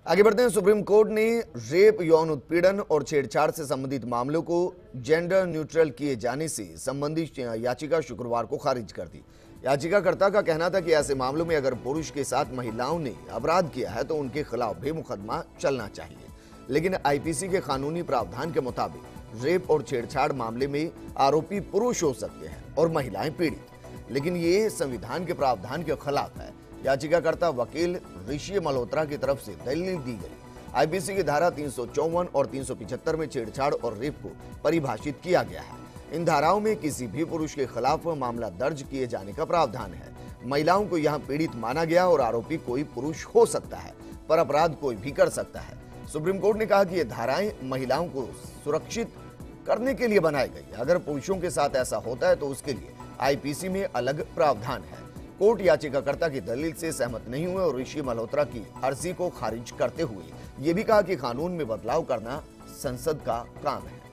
आगे बढ़ते हैं। सुप्रीम कोर्ट ने रेप, यौन उत्पीड़न और छेड़छाड़ से संबंधित मामलों को जेंडर न्यूट्रल किए जाने से संबंधित याचिका शुक्रवार को खारिज कर दी। याचिकाकर्ता का कहना था कि ऐसे मामलों में अगर पुरुष के साथ महिलाओं ने अपराध किया है तो उनके खिलाफ भी मुकदमा चलना चाहिए, लेकिन आईपीसी के कानूनी प्रावधान के मुताबिक रेप और छेड़छाड़ मामले में आरोपी पुरुष हो सकते हैं और महिलाएं पीड़ित, लेकिन ये संविधान के प्रावधान के खिलाफ है। याचिकाकर्ता वकील ऋषि मल्होत्रा की तरफ से दलील दी गई। आईपीसी की धारा 354 और 375 में छेड़छाड़ और रेप को परिभाषित किया गया है। इन धाराओं में किसी भी पुरुष के खिलाफ मामला दर्ज किए जाने का प्रावधान है। महिलाओं को यहाँ पीड़ित माना गया और आरोपी कोई पुरुष हो सकता है, पर अपराध कोई भी कर सकता है। सुप्रीम कोर्ट ने कहा कि ये धाराएं महिलाओं को सुरक्षित करने के लिए बनाई गई। अगर पुरुषों के साथ ऐसा होता है तो उसके लिए आईपीसी में अलग प्रावधान है। कोर्ट याचिकाकर्ता की दलील से सहमत नहीं हुए और ऋषि मल्होत्रा की अर्जी को खारिज करते हुए ये भी कहा कि कानून में बदलाव करना संसद का काम है।